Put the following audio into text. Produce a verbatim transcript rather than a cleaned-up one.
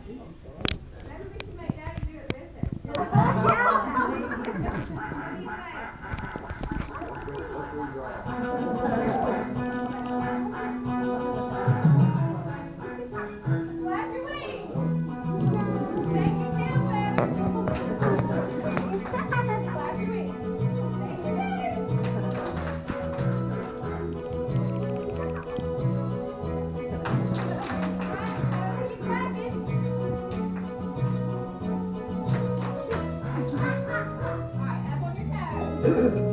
Maybe we should make Daddy do it with him. What do you think? Flap your wings. Shake your tail feathers. Flap your wings. Thank you, Daddy. You crack it. All right, up on your toes.